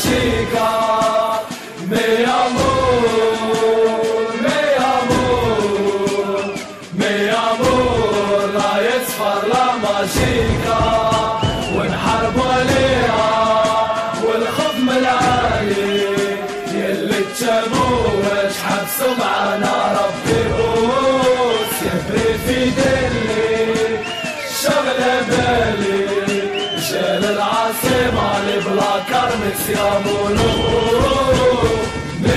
ماشيكا. مي امور مي امور مي امور لا يصفر لا ماشيكا. ونحارب عليها والخوف من العالي يلي تشموش حبسوا معانا ربي قوس يبري في دلي شغلة بالي جال العاصمة اللي بلا كرمس يا مولود. مي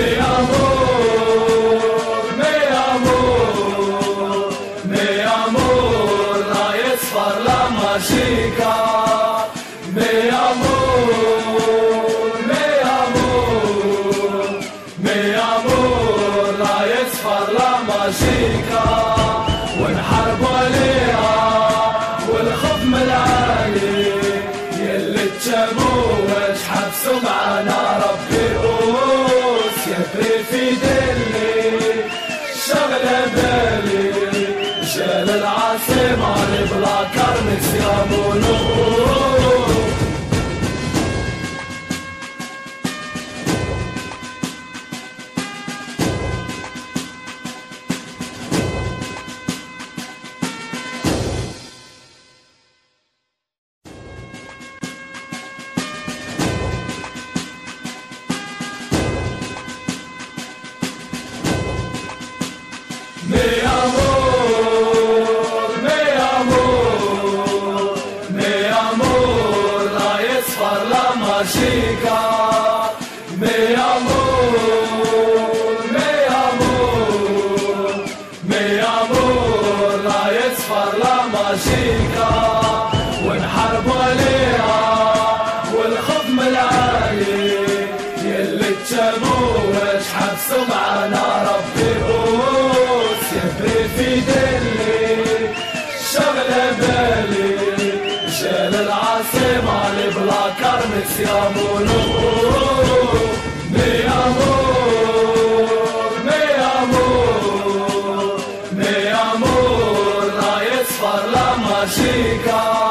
امور مي امور مي امور لا يصفر لا ماشيكا. مي امور مي امور مي امور لا يصفر لا ماشيكا. ونحارب عليها والخوف من العالي يلي تشموش حبسوا معانا ربي قوس يبري في دلي شغلة بالي جال العاصمة اللي بلا كرمس يا مولود. مي امور مي امور مي امور لا يصفر لا ماشيكا. مي امور مي امور مي امور لا يصفر لا ماشيكا. ونحارب عليها والخوف من العالي يلي تشموش حبسوا معانا ربي قوس يبري في دلي شغلة بالي جال العاصمة اللي بلا كرمس يا مولود. مي امور مي امور مي امور لا يصفر لا ماشيكا.